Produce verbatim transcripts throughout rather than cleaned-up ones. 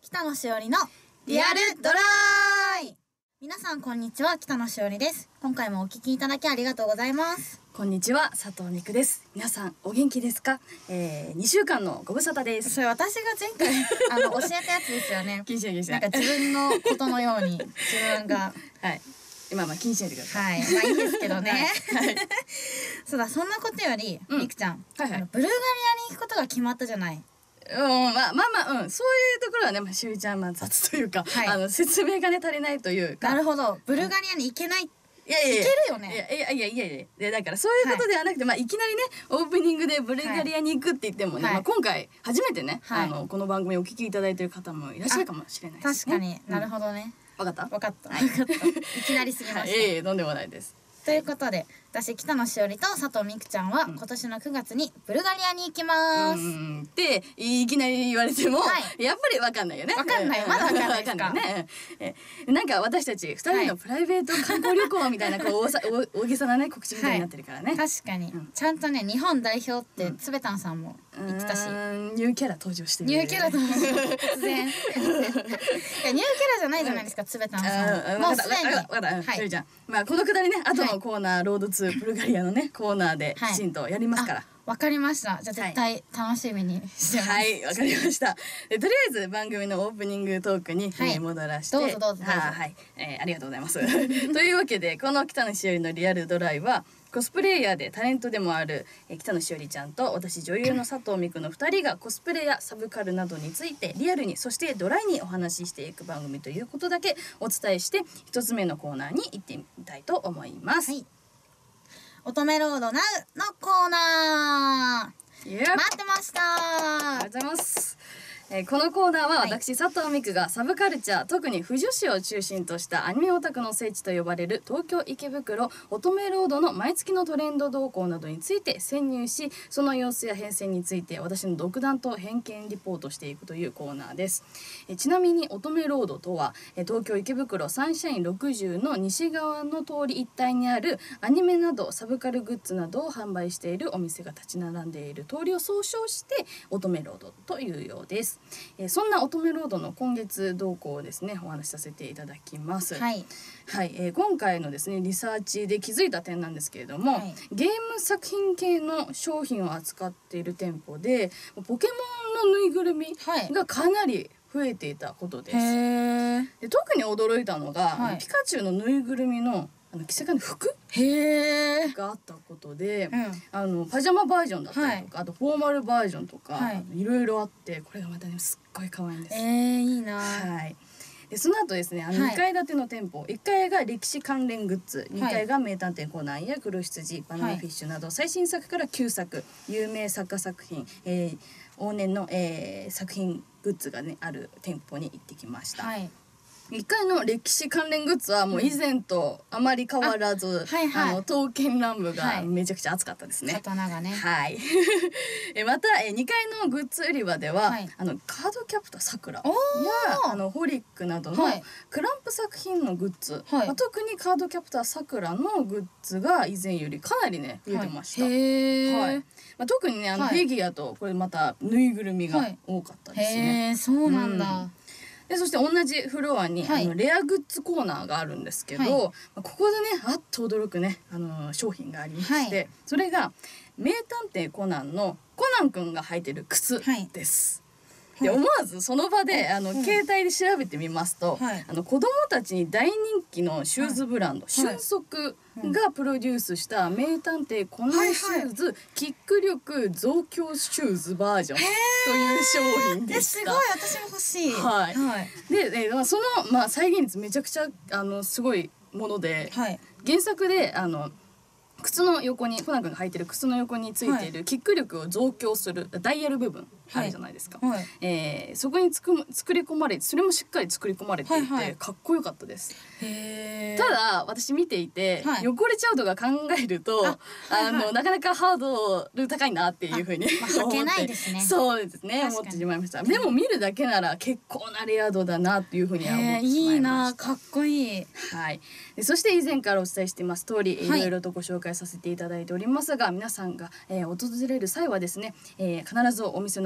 北野しおりのリアルドライ。皆さんこんにちは、北野しおりです。今回もお聞きいただきありがとうございます。 こんにちは、佐藤美久です。皆さんお元気ですか？えー、にしゅうかんのご無沙汰です。 それ私が前回あの教えたやつですよね。 禁止禁止。 なんか自分のことのように自分がはい今まあ禁止してください。 はい、まあいいですけどね。 はい、 そうだ、そんなことより、 うん、 みくちゃん、 はいはい、 あのブルガリアに行くことが決まったじゃない。 うん、まあまあまあ、うん、そういうところはね、まあ、しおりちゃんまあ雑というか、はい、あの説明がね足りないというか。 なるほど、ブルガリアに行けない、いやいやいや、 いけるよね。 いやいやいやいやいや、でだからそういうことではなくて、はい、まあいきなりねオープニングでブルガリアに行くって言ってもね、はい、まあ今回初めてね、はい、あのこの番組をお聞きいただいている方もいらっしゃるかもしれないですね。 確かに、なるほどね。 わかった？ わかった。わかった。いきなりすぎました。 ええ、とんでもないです。 ということで、私北野しおりと佐藤美久ちゃんは今年のくがつにブルガリアに行きます。 うんっていきなり言われても、はい、やっぱりわかんないよね。 わかんない。まだわかんないですか。 ね。え、なんか私たちふたりのプライベート観光旅行みたいなこう大大げさなね告知みたいになってるからね。 確かに、うん、ちゃんとね日本代表ってつべたんさんも言ってたし、 ニューキャラ登場してる。 ニューキャラ登場突然。いやニューキャラじゃないじゃないですか、つべたんさん。もうすでに。 わかった。はい。じゃあまあこのくだりね後のコーナーロードツーブルガリアのねコーナーできちんとやりますから。 わかりました。じゃあ絶対楽しみにしてます。 はい、わかりました。でとりあえず番組のオープニングトークに、はい、戻らして、 どうぞどうぞどうぞ。 はい、えー、ありがとうございます。というわけでこの北野しおりのリアルドライはコスプレイヤーでタレントでもある、えー、北野しおりちゃんと私女優の佐藤美久のふたりがコスプレやサブカルなどについてリアルにそしてドライにお話ししていく番組ということだけお伝えして一つ目のコーナーに行ってみたいと思います。はい、 乙女ロードナウのコーナー。待ってました。 ありがとうございます。えー、このコーナーは私、はい、佐藤美久がサブカルチャー特に腐女子を中心としたアニメオタクの聖地と呼ばれる東京池袋乙女ロードの毎月のトレンド動向などについて潜入しその様子や変遷について私の独断と偏見リポートしていくというコーナーです。えー、ちなみに乙女ロードとは、えー、東京池袋サンシャインろくじゅうの西側の通り一帯にあるアニメなどサブカルグッズなどを販売しているお店が立ち並んでいる通りを総称して乙女ロードというようです。えー、そんな乙女ロードの今月動向をですねお話しさせていただきます。はい、はいえー、今回のですねリサーチで気づいた点なんですけれども、はい、ゲーム作品系の商品を扱っている店舗でポケモンのぬいぐるみがかなり増えていたことです。はい、で特に驚いたのが、はい、ピカチュウのぬいぐるみのあの着せ替えの服へがあったことで、うん、あのパジャマバージョンだったりとか、はい、あとフォーマルバージョンとか、はい、いろいろあってこれがまたねすっごい可愛いんです。 えー、いいな。 はい。でその後ですねあのにかい建ての店舗、はい、いっかいが歴史関連グッズ、にかいが名探偵コナンや黒羊バナナフィッシュなど、はい、最新作からきゅうさく有名作家作品、えー、往年の、えー、作品グッズがねある店舗に行ってきました。はい、いっかいの歴史関連グッズはもう以前とあまり変わらず、うんあはいはい、あの刀剣乱舞がめちゃくちゃ熱かったですね。はい、 刀がね。 はい。えまたえにかいのグッズ売り場では、はい、あのカードキャプターさくらやあのホリックなどのクランプ作品のグッズ、はいまあ、特にカードキャプターさくらのグッズが以前よりかなりね増えてました。はい、へー、はいまあ、特にねあのフィギュアとこれまたぬいぐるみが多かったですね。 へー、そうなんだ。うんでそして同じフロアに、はい、あのレアグッズコーナーがあるんですけど、はい、ここでねあっと驚くねあの商品がありまして、はい、それが名探偵コナンのコナン君が履いてる靴です。はいで思わずその場であの、うん、携帯で調べてみますと、はい、あの子供たちに大人気のシューズブランド、はい、俊足がプロデュースした名探偵コナンシューズ、はいはい、キック力増強シューズバージョンという商品でした。 すごい私も欲しい。 はい。はい、で、でそのまあ再現率めちゃくちゃあのすごいもので、はい、原作であの靴の横にコナン君が履いてる靴の横についているキック力を増強するダイヤル部分あるじゃないですか、はいはいえー、そこにつく作り込まれそれもしっかり作り込まれていて、はいはい、かっこよかったです。へーただ私見ていて、はい、汚れちゃうとか考えるとあ、はいはい、あのなかなかハードル高いなっていうふうにまあ、履けないですね。 そうですね思ってしまいました。でも見るだけなら結構なレア度だなっていうふうには思ってしまいました。 いいなかっこいい。 はい、でそして以前からお伝えしています通り、はい、いろいろとご紹介させていただいておりますが皆さんが、えー、訪れる際はですね、えー、必ずお店の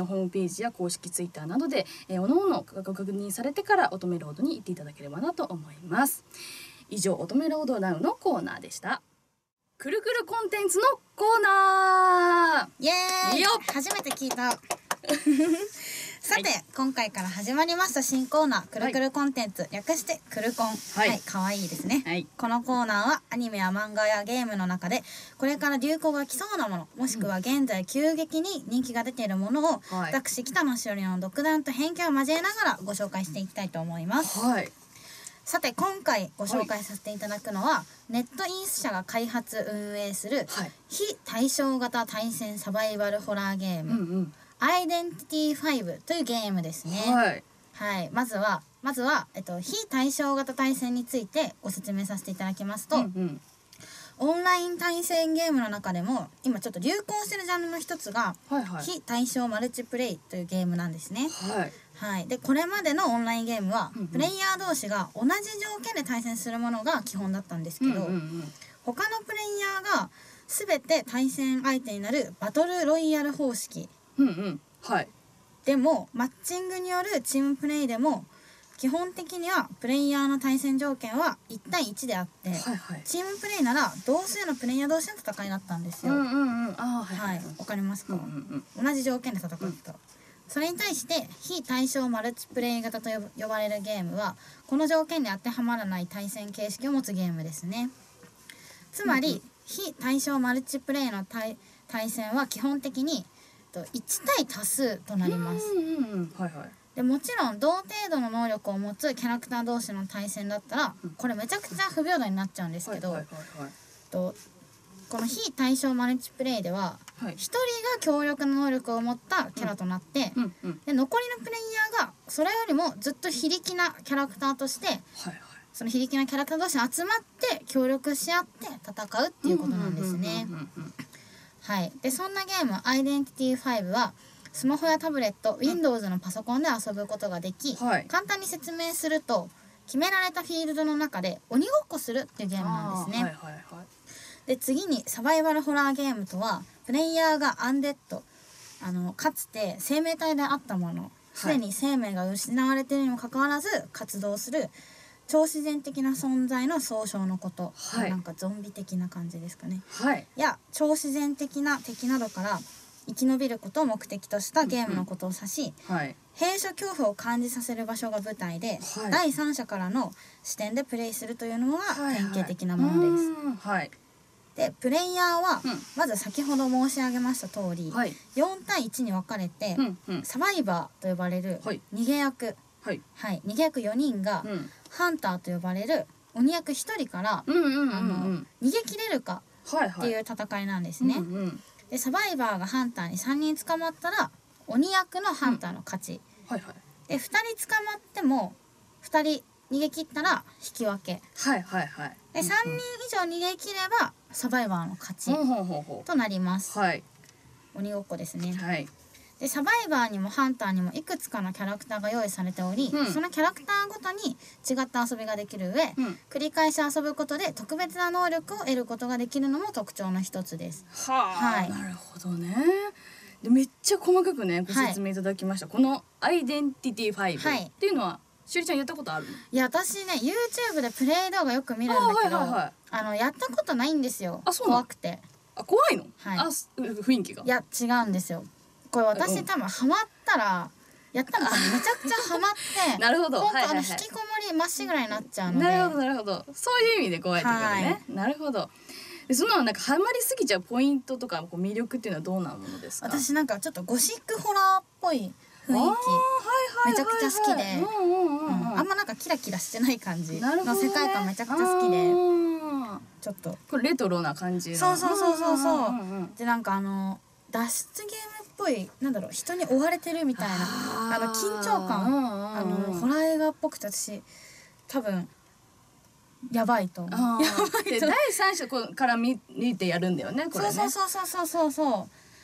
ホームページや公式ツイッターなどで、えー、おのおのご確認されてから乙女ロードに行っていただければなと思います。以上、乙女ロードナウのコーナーでした。くるくるコンテンツのコーナー。 イエーイ。 いいよ。 初めて聞いた。さて、はい、今回から始まりました新コーナー、くるくるコンテンツ、はい、略してくるコン。はい、可愛、はい、いですね、はい。このコーナーはアニメや漫画やゲームの中でこれから流行が来そうなもの、もしくは現在急激に人気が出ているものを、うん、私北野しおりの独断と偏見を交えながらご紹介していきたいと思います。はい。さて今回ご紹介させていただくのは、はい、ネットインス社が開発運営する、はい、非対称型対戦サバイバルホラーゲーム、うんうん、アイデンティティファイブというゲームですね。はい、はい、まずはまずは、えっと、非対称型対戦についてご説明させていただきますと、うんうん、オンライン対戦ゲームの中でも今ちょっと流行してるジャンルの一つが、はいはい、非対称マルチプレイというゲームなんですね。はいはい、でこれまでのオンラインゲームは、うんうん、プレイヤー同士が同じ条件で対戦するものが基本だったんですけど、うんうんうん、他のプレイヤーが全て対戦相手になるバトルロイヤル方式、うんうんはい、でもマッチングによるチームプレイでも基本的にはプレイヤーの対戦条件はいち対いちであって、はいはい、チームプレイなら同数のプレイヤー同士の戦いだったんですよ。うんうんうん、あ、はいはい、わかりますか、うんうんうん、同じ条件で戦った、うん、それに対して非対称マルチプレイ型と呼ばれるゲームはこの条件に当てはまらない対戦形式を持つゲームですね。つまり、うんうん、非対称マルチプレイの 対, 対戦は基本的にいち対多数となります。でもちろん同程度の能力を持つキャラクター同士の対戦だったら、うん、これめちゃくちゃ不平等になっちゃうんですけど、とこの非対称マルチプレイではひとりが強力な能力を持ったキャラとなって、うんうんうん、で残りのプレイヤーがそれよりもずっと非力なキャラクターとして、はいはい、その非力なキャラクター同士集まって協力し合って戦うっていうことなんですね。はい、でそんなゲームアイデンティティファイブはスマホやタブレット、うん、Windows のパソコンで遊ぶことができ、はい、簡単に説明すると決められたフィールドの中で鬼ごっこするっていうゲームなんですね。はいはいはい、で次にサバイバルホラーゲームとはプレイヤーがアンデッド、あのかつて生命体であったもの、すでに生命が失われているにもかかわらず活動する超自然的な存在の総称のこと、はい、なんかゾンビ的な感じですかね、はい、や超自然的な敵などから生き延びることを目的としたゲームのことを指し、うんうんはい、閉所恐怖を感じさせる場所が舞台で、はい、第三者からの視点でプレイするというのが典型的なものです。はいはい、でプレイヤーは、うん、まず先ほど申し上げました通り、はい、よん対いちに分かれて、うんうん、サバイバーと呼ばれる逃げ役、はいはい、逃げ役よにんが、うん、ハンターと呼ばれる鬼役ひとりから、うんうんうんうん、あの逃げ切れるかっていう戦いなんですね。はいはいうんうん、でサバイバーがハンターにさんにん捕まったら鬼役のハンターの勝ち、うんはいはい、でふたり捕まってもふたり逃げ切ったら引き分け、はいはいはい、でさんにん以上逃げ切ればサバイバーの勝ちとなります、はい、鬼ごっこですね、はい、でサバイバーにもハンターにもいくつかのキャラクターが用意されており、うん、そのキャラクターごとに違った遊びができる上、うん、繰り返し遊ぶことで特別な能力を得ることができるのも特徴の一つです。はあ、はい、なるほどね。でめっちゃ細かくねご説明いただきました、はい、このアイデンティティファイブっていうのはしおりちゃんやったことあるの？いや私ね YouTube でプレイ動画よく見るんだけど あ,、はいはいはい、あのやったことないんですよ。あそう怖くて。あ怖いの？はい、あ雰囲気がいや違うんですよ。これ私、うん、多分ハマったらやったのめちゃくちゃハマってなるほど、本当、はいはいはい、あの引きこもりまっしぐらいになっちゃうので。なるほどなるほど、そういう意味で怖いってことね、はい、なるほど。そのなんかハマりすぎちゃうポイントとかこう魅力っていうのはどうなものですか？私なんかちょっとゴシックホラーっぽい雰囲気めちゃくちゃ好きで、あんまなんかキラキラしてない感じの世界観めちゃくちゃ好きで、ちょっとこれレトロな感じのそうそうそうそうそう、うんうん、でなんかあの脱出ゲームっぽいなんだろう人に追われてるみたいなあの緊張感、あのホラー映画っぽくて私多分やばいと思う。やばいと第三者から見てやるんだよねこれね。そうそうそうそうそうそう。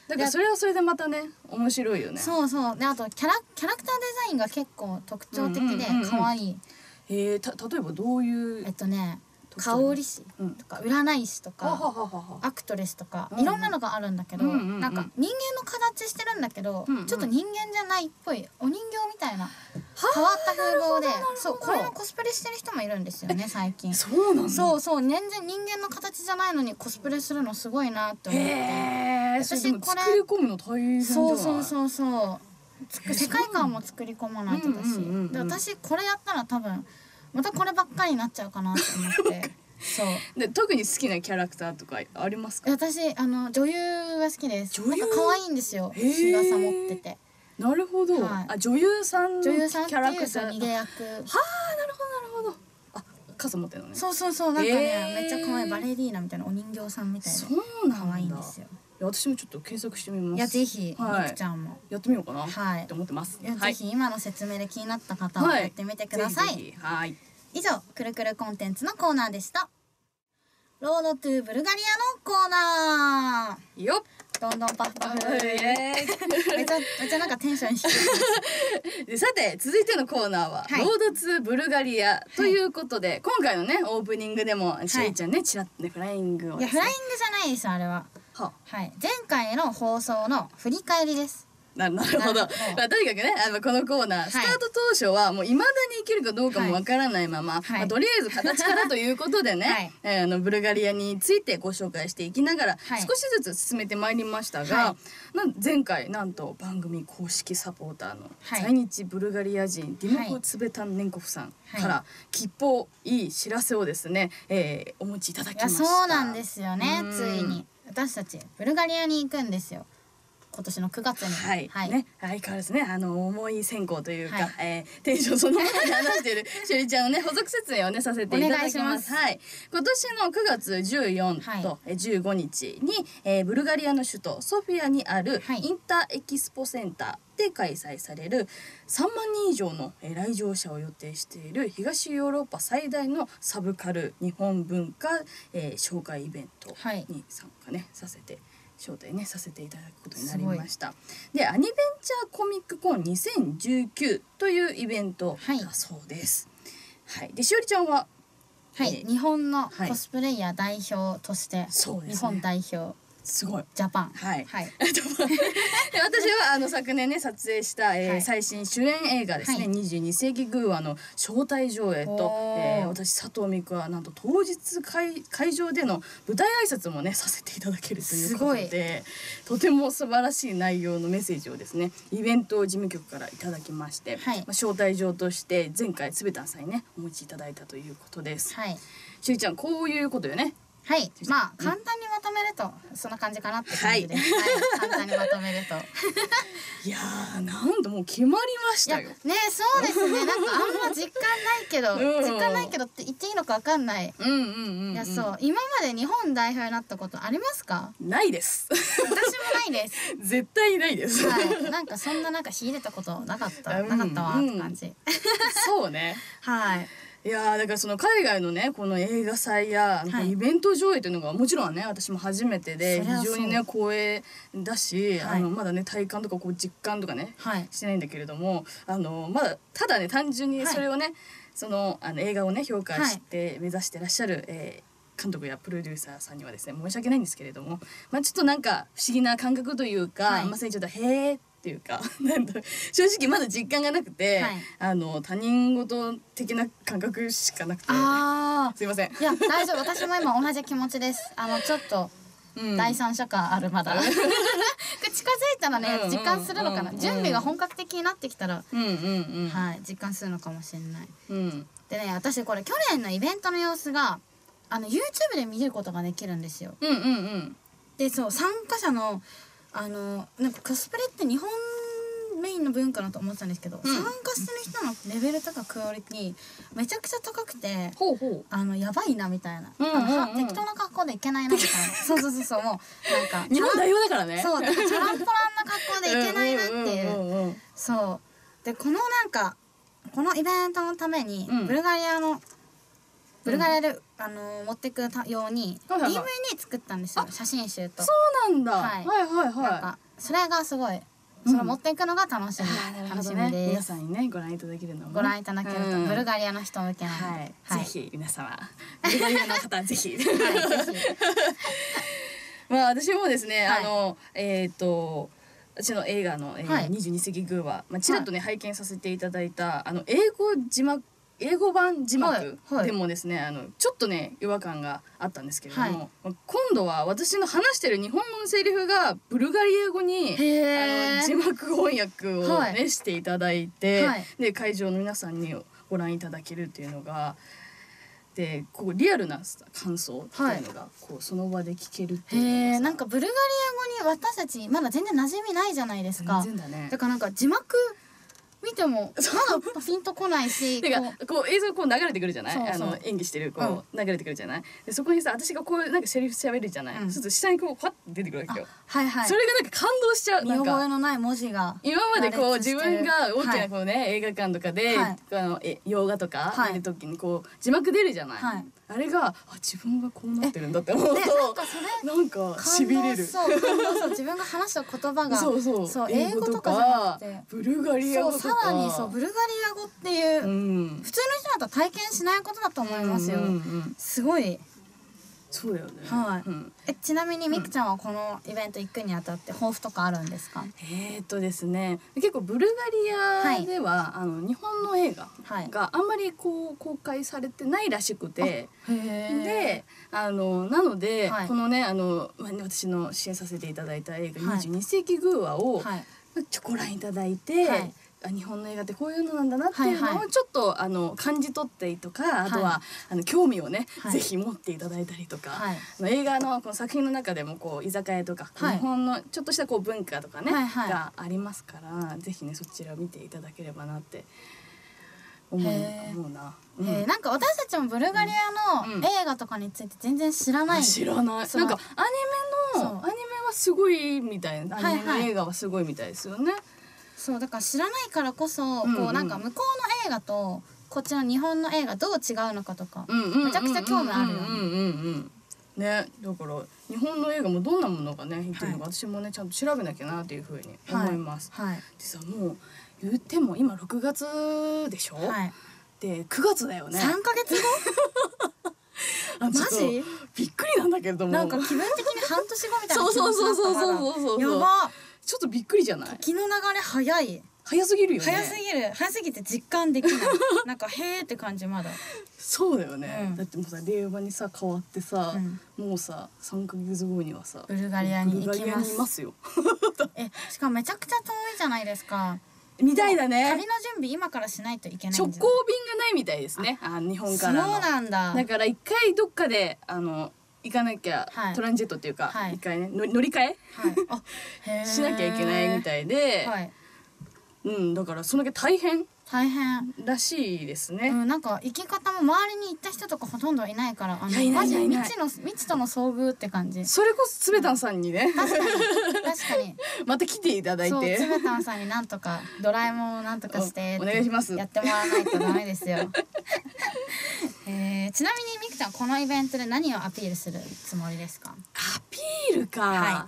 だからそれはそれでまたね面白いよね。そうそうであとキャラキャラクターデザインが結構特徴的で可愛い。へえた例えばどういうえっとね香り師とか占い師とかアクトレスとかいろんなのがあるんだけど、なんか人間の形してるんだけどちょっと人間じゃないっぽいお人形みたいな変わった風貌で、そうこれのコスプレしてる人もいるんですよね最近。 そうなんだ。 そうそう全然人間の形じゃないのにコスプレするのすごいなって思って、 私これ作り込むの大変じゃない？ そうそうそうそう、世界観も作り込まないとだし、で私これやったら多分またこればっかりになっちゃうかなって思ってそうで特に好きなキャラクターとかありますか？ 私あの女優が好きです。 女優なんか可愛いんですよ、日傘持ってて。 なるほど、はい、あ女優さんのキャラクター、 逃げ役。はあ、なるほどなるほど。あ傘持ってるのね。 そうそうそう、なんかね、めっちゃ可愛いバレリーナみたいなお人形さんみたいな。 そうなんだ。 可愛いんですよ。 私もちょっと検索してみます。 いやぜひ、はい、みくちゃんもやってみようかな、 はい、 って思ってます。 いや、はい、ぜひ今の説明で気になった方はやってみてください。はい、ぜひぜひ、はい、以上くるくるコンテンツのコーナーでした。ロードトゥブルガリアのコーナーよっ、どんどんパフパフめちゃめちゃなんかテンション低いさて続いてのコーナーは、はい、ロードツーブルガリアということで、はい、今回のねオープニングでもしーちゃんねちらっとねフライングを、ね、 いやフライングじゃないですあれは。は、はい、前回の放送の振り返りです。 なるほど。まあとにかくね、あのこのコーナー、はい、スタート当初はもう未だにいけるかどうかもわからないまま、はいまあ、とりあえず形からということでね、はいえー、あのブルガリアについてご紹介していきながら、はい、少しずつ進めてまいりましたが、はい、なん前回なんと番組公式サポーターの在日ブルガリア人、ディモコ・ツベタンネンコフさんから吉報いい知らせをですね、えー、お持ちいただきました。 いやそうなんですよね。ついに私たちブルガリアに行くんですよ。今年のくがつに、 はいはいね、相変わらずねあの重い選考というか、はいえー、テンションそのままで話しているしゅりちゃんのね補足説明をねさせていただきます。はい、今年のくがつじゅうよっかとじゅうごにちに、えー、ブルガリアの首都ソフィアにあるインターエキスポセンターで開催されるさんまんにん以上の来場者を予定している東ヨーロッパ最大のサブカル日本文化、えー、紹介イベントに参加ねさせて招待ねさせていただくことになりました。でアニベンチャーコミックコンにせんじゅうきゅうというイベントだそうです。はい、はい、でしおりちゃんは、 はい、えー、日本のコスプレイヤー代表として、はい、日本代表すごいジャパンはい、はい、私はあの昨年ね撮影した、えーはい、最新主演映画ですね、はい、にじゅうにせいきグーアの招待上映と、えー、私佐藤美久はなんと当日会会場での舞台挨拶もねさせていただけるということでとても素晴らしい内容のメッセージをですねイベント事務局からいただきまして、はい、まあ、招待状として前回つべたんさんにねお持ちいただいたということです。はい、しゅりちゃんこういうことよね。 はい、まあ簡単にまとめるとそんな感じかなって感じです。はい、はい、簡単にまとめるといやーなんともう決まりましたよ。 ね、そうですね。なんかあんま実感ないけど、うん、実感ないけどって言っていいのかわかんない。うんうんうん、うん。いやそう今まで日本代表になったことありますか？ ないです。 私もないです。 絶対ないです。 はい、なんかそんななんか秀でたことなかった、うん、なかったわって感じ。うん、 そうね。 はい。 いやだからその海外のねこの映画祭やイベント上映というのがもちろんね私も初めてで非常にね光栄だし、はい、あのまだね体感とかこう実感とかね、はい、してないんだけれどもあのまだただね単純にそれをね、はい、そのあの映画をね評価して目指してらっしゃる、はい、えー、監督やプロデューサーさんにはですね申し訳ないんですけれども、まあ、ちょっとなんか不思議な感覚というか、はい、まあ、それちょっとへーっていうかなんだろう正直まだ実感がなくて、はい、あの他人事的な感覚しかなくてあすいません。 いや大丈夫私も今同じ気持ちです。あのちょっと、うん、第三者感あるまだ近づいたらね実感するのかな、うんうん、準備が本格的になってきたら、うんうんうん、はい実感するのかもしれない、うん、でね私これ去年のイベントの様子があの YouTube で見ることができるんですよ。うんうんうん、でそう参加者のあのなんかコスプレって日本メインの文化だと思ってたんですけど、うん、参加する人のレベルとかクオリティめちゃくちゃ高くてほうほうあのやばいなみたいな、うんうんうん、適当な格好でいけないなみたいなそうそうそうそうもうなんか日本代表だからねそうだからチャランポランな格好でいけないなっていうそうでこのなんかこのイベントのために、うん、ブルガリアのブルガリアで、うん、あの持ってくように ディーブイディー 作ったんですよ写真集と。 そうなんだ、はい、はいはいはいなんかそれがすごいそれを持っていくのが楽しみ、 うん、 楽しみです、 ね、皆さんにねご覧いただけるのも、ね、 ご覧いただけると、うん、ブルガリアの人向けなので、 はいはい、ぜひ皆様ブルガリアの方ぜひ、はい、ぜひまあ私もですね、はい、あのえっ、ー、と私の映画の、えーはい、にじゅうに世紀グーは、まあ、ちらっとね、はい、拝見させていただいたあの英語字幕英語版字幕でもですね、はいはい、あのちょっとね違和感があったんですけれども、はい、今度は私の話してる日本語のセリフがブルガリア語にあの字幕翻訳をね、はい、していただいて、はい、で会場の皆さんにご覧いただけるっていうのがでこうリアルな感想っていうのがこうその場で聞けるっていうのが、 へー、なんかブルガリア語に私たちまだ全然馴染みないじゃないですか。 全然だね。 だからなんか字幕見てもまだピンとこないしてかこう映像こう流れてくるじゃない。そうそう、あの演技してるこう、うん、流れてくるじゃない。でそこにさ私がこうなんかセリフ喋るじゃない、うん、そうすると下にこうパッて出てくるわけよ。 はいはい。 それがなんか感動しちゃう。 見覚えのない文字が今までこう自分が大きなこうね、はい、映画館とかで、はい、あのえ洋画とか見るときにこう字幕出るじゃない、はい、あれがあ自分がこうなってるんだって思うと、ね、なんかそれなんかしびれる。 そう感動そう自分が話した言葉がそうそうそう英語とかじゃなくてブルガリア語とかそうさらにそうブルガリア語っていう、うん、普通の人だと体験しないことだと思いますよ、うんうんうん、すごいそうだよね、 はい、うん、えちなみにみくちゃんはこのイベント行くにあたって抱負とかあるんですか？ えーとですね結構ブルガリアでは、はい、あの日本の映画があんまりこう公開されてないらしくて、はい、であのなので、はい、このねあの私の支援させていただいた映画、はい、にじゅうに世紀グーアを、はい、ちょご覧いただいて、はい、日本の映画ってこういうのなんだなっていうのをちょっと、はいはい、あの感じ取ってとかあとは、はい、あの興味をね、はい、ぜひ持っていただいたりとか、はい、あの映画のこの作品の中でもこう居酒屋とか、はい、日本のちょっとしたこう文化とかね、はいはい、がありますからぜひねそちらを見ていただければなって思う、思うな、 うん、なんか私たちもブルガリアの映画とかについて全然知らない、うん、 知らないなんかアニメのアニメはすごいみたいなアニメの映画はすごいみたいですよね、はいはい、そうだから知らないからこそ、うんうん、こうなんか向こうの映画とこっちの日本の映画どう違うのかとか、うんうん、めちゃくちゃ興味あるよね。 ね、だから日本の映画もどんなものがね言ってるのか、はい、私もねちゃんと調べなきゃなっていうふうに思います。はいはい、でさもう言っても今ろくがつでしょ、はい、でくがつだよね。 さんかげつごマジびっくりなんだけれどもなんか気分的に半年後みたいな気持ちだったからそうそうそうそうそうそうやばちょっとびっくりじゃない？ 時の流れ早い早すぎるよね。 早すぎる早すぎて実感できないなんかへーって感じまだそうだよね、うん、だってもうさ令和にさ変わってさ、うん、もうささんかげつごにはさブルガリアに行きます。 ブルガリアにいますよえしかもめちゃくちゃ遠いじゃないですか。 みたいだね。 旅の準備今からしないといけないん直行便がないみたいですね。あ日本からの。 そうなんだ。 だから一回どっかであの行かなきゃ、はい、トランジットっていうか、はい、一回ねの乗り換え、はい、あしなきゃいけないみたいで、はい、うんだからそのだけ大変大変らしいですね、 うん、なんか行き方も周りに行った人とかほとんどいないからあのマジ未知の未知との遭遇って感じ。 それこそつべたんさんにね、 うん、確かに確かにまた来ていただいてそうつべたんさんになんとかドラえもんをなんとかしてお願いしますやってもらわないとダメですよえー、ちなみにみくちゃんこのイベントで何をアピールするつもりですか？ アピールか、はい、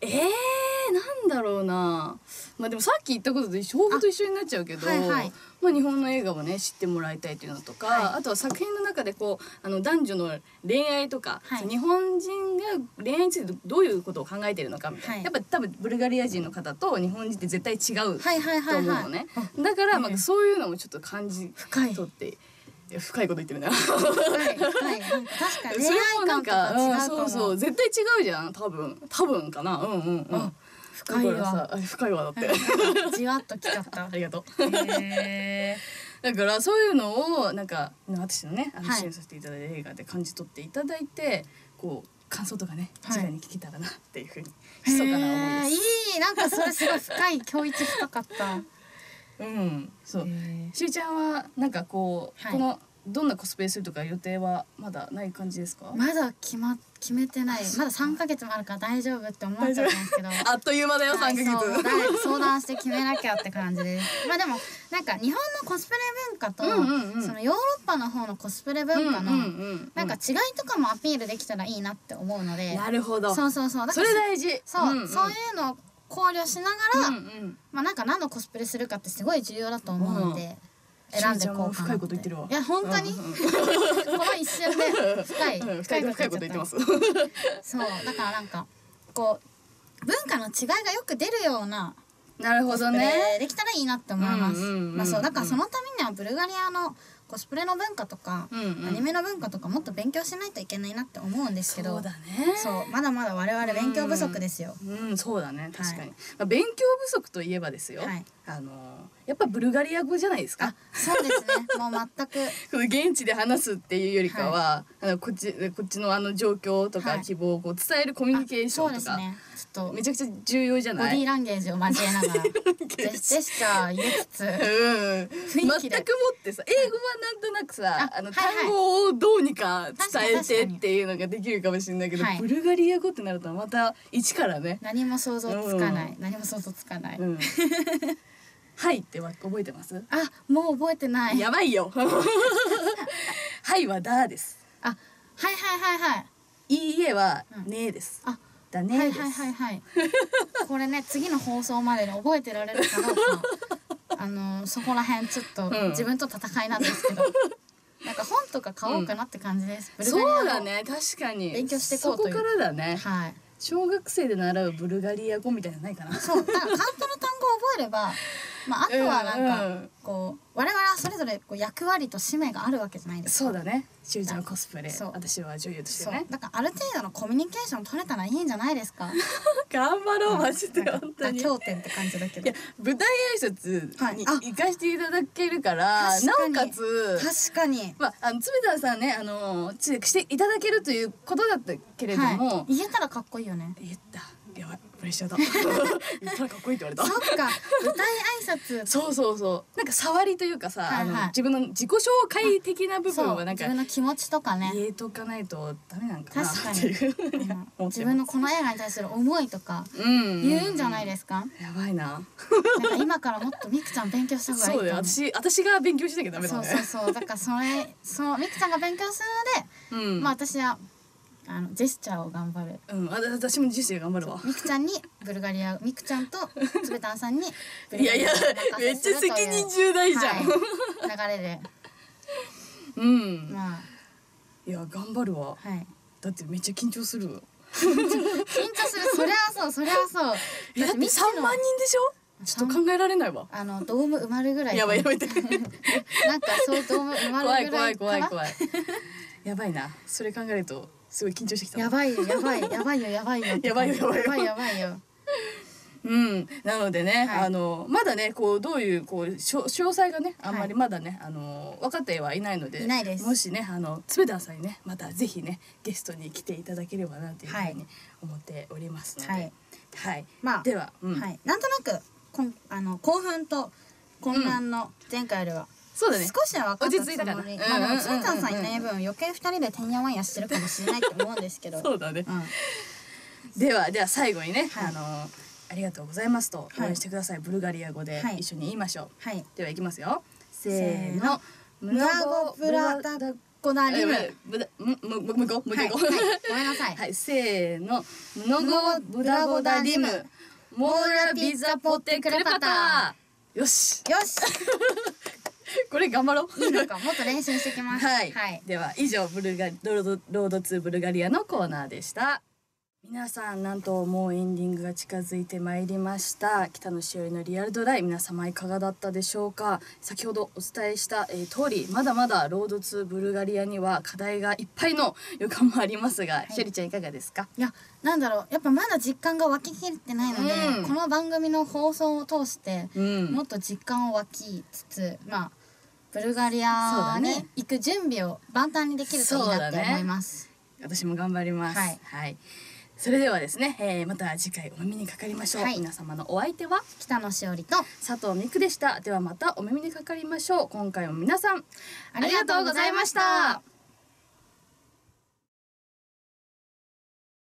えー、なんだろうな。まあでもさっき言ったことと抱負と一緒になっちゃうけど、はいはい、まあ日本の映画をね知ってもらいたいというのとか、はい、あとは作品の中でこうあの男女の恋愛とか、はい、日本人が恋愛についてどういうことを考えているのかみたいな、はい、やっぱ多分ブルガリア人の方と日本人って絶対違うと思うのね。だからまあそういうのもちょっと感じ取って。いや深いこと言ってるな。深い深い確かに恋愛感とか違うかも。そうそう絶対違うじゃん多分多分かなうんうんうん。 深いわ深いわだってじわっときちゃったありがとうへだからそういうのをなんか私のねあの支援させていただいた映画で感じ取っていただいてこう感想とかね直に聞けたらなっていうふうに密かな思いです。 いいなんかそれすごい深い今日一深かったうんそうしーちゃんはなんかこう、はい、このどんなコスプレするとか予定はまだない感じですか？ まだ決ま決めてない。まださんかげつもあるから大丈夫って思っちゃったんですけどあっという間だよ、はい、さんかげつそう相談して決めなきゃって感じですまあでもなんか日本のコスプレ文化と、うんうんうん、そのヨーロッパの方のコスプレ文化のなんか違いとかもアピールできたらいいなって思うので。 なるほどそうそうそうそれ大事そう、うんうん、そういうの考慮しながら、うんうん、まあなんか何のコスプレするかってすごい重要だと思うので、うん、選んでこうかなって。深いこと言ってるわ。いや本当に、うんうん、この一瞬で深い、うん、深いこと言ってます。そうだからなんかこう文化の違いがよく出るようななるほどねできたらいいなって思います。まあそうだからそのためにはブルガリアのコスプレの文化とか、うんうん、アニメの文化とかもっと勉強しないといけないなって思うんですけど、 そうだね、 そうまだまだ我々勉強不足ですよ。 うん、うん、そうだね確かに、はい、まあ、勉強不足といえばですよ、はい、あのやっぱブルガリア語じゃないですか。 あ、そうですねもう全くこの現地で話すっていうよりかは、はい、あのこっちこっちのあの状況とか希望をこう伝えるコミュニケーションとか、そうですね、ちょっとめちゃくちゃ重要じゃない。 ボディーランゲージを交えながらジェスチャー入れつつ、うん、 全くもってさ英語はなんとなくさあの、はいはい、単語をどうにか伝えてっていうのができるかもしれないけど、はい、ブルガリア語ってなるとまた一からね何も想像つかない、うん、何も想像つかない、うん、 はいっては覚えてます？ あ、もう覚えてない。 やばいよはいはだです。 あ、はいはいはいはい。 いいえはねです、うん、あ、だねです。 はいはいはいはいこれね次の放送までに覚えてられるかどうかあのー、そこら辺ちょっと自分と戦いなんですけど、うん、なんか本とか買おうかなって感じです、 うん、そうだね確かに勉強していこうという。 そこからだね。 はい。 小学生で習うブルガリア語みたいなのないかな。 そうだから簡単な単語を覚えればまあ、あとはなんか、うんうん、こう我々はそれぞれこう役割と使命があるわけじゃないですか。 そうだね。しゅうちゃんはコスプレ、私は女優としてね。 だからある程度のコミュニケーション取れたらいいんじゃないですか。 頑張ろう、うん、マジで本当に。 経典って感じだけど。いや舞台挨拶に行かしていただけるから、はい、なおかつ確かに。 まああのつべたんさんねあのしていただけるということだったけれども、 はい、言えたらかっこいいよね。 言った。やばいプレッシャーだ言ったらかっこいいって言われた。 そっか舞台挨拶そうそうそうなんか触りというかさ、はいはい、あの自分の自己紹介的な部分はなんか自分の気持ちとかね言えとかないとダメなんかな確かに自分のこの映画に対する思いとか言うんじゃないですか。 うん、やばいななんか今からもっとみくちゃん勉強した方がいい。 そうだよ私私が勉強しなきゃダメだね。 そうそうそうだからそれそうみくちゃんが勉強するので、うん、まあ私はあのジェスチャーを頑張る。 うん、私もジェスチャー頑張るわ。 みくちゃんにブルガリア、みくちゃんとつべたんさんにブルガリアを任せするという。いやいや、めっちゃ責任重大じゃん。はい、 流れで。 うん。まあ。いや頑張るわ。はい。だってめっちゃ緊張する。 緊張する。そりゃそう、そりゃそう。だって三万人でしょ。ちょっと考えられないわ。 あのドーム埋まるぐらい。 やばいやめて。 なんかそうドーム埋まるぐらい。 怖い怖い怖い怖い。やばいな。それ考えると。すごい緊張してきた。 やばいよやばいやばいよやばいよやばいよやばいよやばいやばいよ。 うん、なのでね、はい、あのまだねこうどういうこう詳細がねあんまりまだね、はい、あの分かってはいないので、 いないです。 もしねあのつべたんさんにねまたぜひねゲストに来ていただければなというふうに思っておりますので、はい、はい、まあでは、うん、はい、 なんとなくこんあの興奮と混乱の前回よりは、うんそうだね、 少しは分かったつもり。まあでもつべたんさんいない分余計ふたりでてんやわんやしてるかもしれないと思うんですけどそうだね、うん、ではでは最後にね、はい、あのありがとうございますと応援してください、はい、ブルガリア語で一緒に言いましょう、はい、ではいきますよせーのムナゴブラダコナリムもう一個もう一個ごめんなさいはいせーのムノゴブラゴダリムモーラビザポテクレパタよしよしこれ頑張ろう。 いいのかもっと練習してきます。 はい、はい、では以上ブルガロードロードツーブルガリアのコーナーでした。皆さんなんともうエンディングが近づいてまいりました。北野しおりのリアルドライ皆様いかがだったでしょうか。先ほどお伝えした、えー、通りまだまだロードツーブルガリアには課題がいっぱいの予感もありますが、はい、しおりちゃんいかがですか。 いやなんだろうやっぱまだ実感が湧ききってないので、うん、この番組の放送を通して、うん、もっと実感を湧きつつまあブルガリアに行く準備を万端にできるといいなって思います。 ね、私も頑張ります。はい。はい、それではですね、えー、また次回お耳にかかりましょう。はい、皆様のお相手は北野しおりと佐藤美久でした。ではまたお耳にかかりましょう。今回も皆さんありがとうございました。